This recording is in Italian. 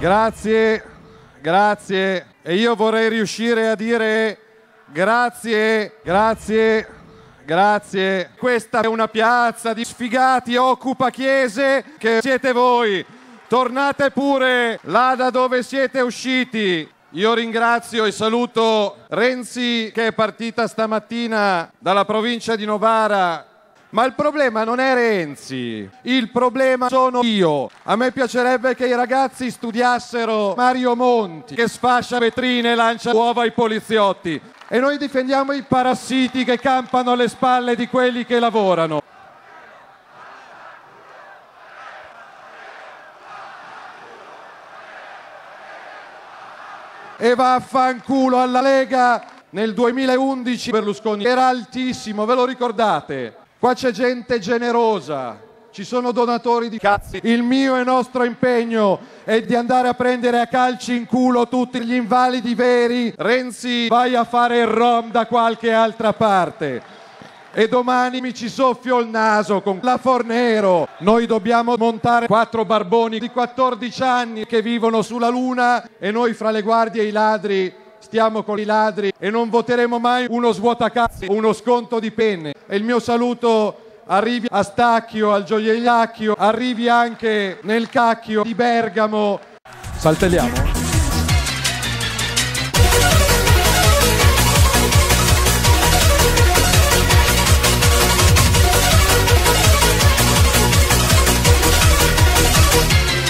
Grazie, grazie. E io vorrei riuscire a dire grazie, grazie, grazie. Questa è una piazza di sfigati occupa chiese che siete voi. Tornate pure là da dove siete usciti. Io ringrazio e saluto Renzi che è partita stamattina dalla provincia di Novara. Ma il problema non è Renzi, il problema sono io. A me piacerebbe che i ragazzi studiassero Mario Monti, che sfascia vetrine e lancia uova ai poliziotti. E noi difendiamo i parassiti che campano alle spalle di quelli che lavorano. E vaffanculo alla Lega. Nel 2011 Berlusconi era altissimo, ve lo ricordate? Qua c'è gente generosa, ci sono donatori di cazzi. Il mio e nostro impegno è di andare a prendere a calci in culo tutti gli invalidi veri. Renzi, vai a fare il rom da qualche altra parte. E domani mi ci soffio il naso con la Fornero. Noi dobbiamo montare 4 barboni di 14 anni che vivono sulla Luna e noi fra le guardie e i ladri stiamo con i ladri e non voteremo mai uno svuotacazzi o uno sconto di penne. E il mio saluto arrivi a Stacchio, al Gioiellacchio, arrivi anche nel Cacchio di Bergamo. Saltelliamo?